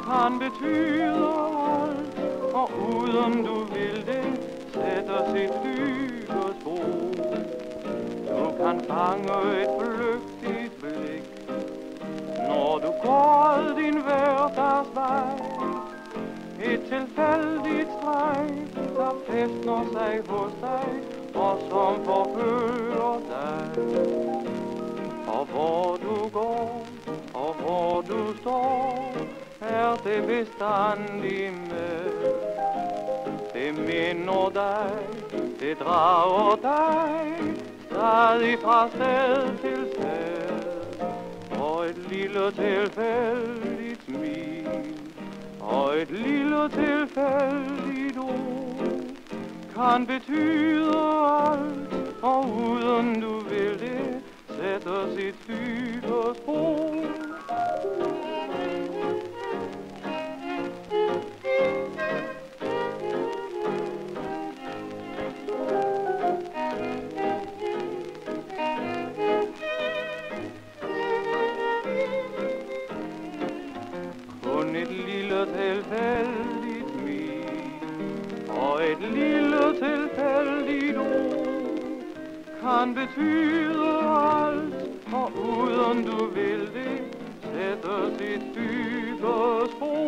kan betyde alt, og uden du vil det, sætter sit dybe spor. Du kan fange et flygtigt blik, når du går din hverdagsvej. Et tilfældigt streg, der fæstner sig hos dig, og som forfører dig. Og hvor du går, og hvor du står, er det bestandig med. Det minder dig, det drager dig, stadig fra sted til sted. Og et lille tilfældigt smil, og et lille tilfældigt ord, kan betyde alt, og uden du vil det, sætter sit dybe spor. Kun et lille tilfældigt smil, og et lille tilfældigt ord, kan betyde alt, og uden du vil det, sætter sit dybe spor.